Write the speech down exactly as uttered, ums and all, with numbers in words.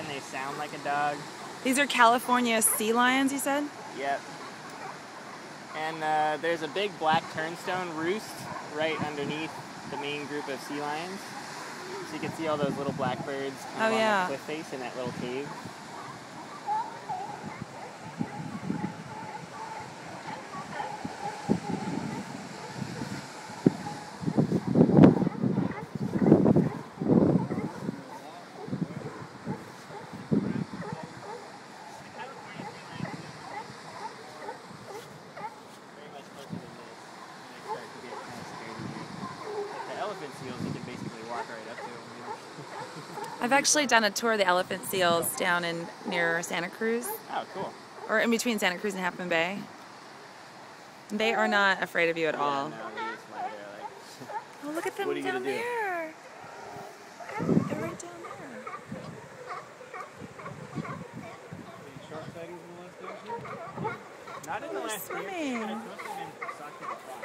and they sound like a dog. These are California sea lions, you said? Yep. And uh, there's a big black turnstone roost right underneath the main group of sea lions. So you can see all those little blackbirds kind Oh, of on yeah. the cliff face in that little cave. Seals, you can basically walk right up to them. You know? I've actually done a tour of the elephant seals down in near Santa Cruz. Oh, cool. Or in between Santa Cruz and Half Moon Bay. They are not afraid of you at yeah, all. No, they just lie there like, oh, look at them what are you down gonna do? there. They're right down there. Not in the They're last year. swimming. It's mostly been sucked to the fly.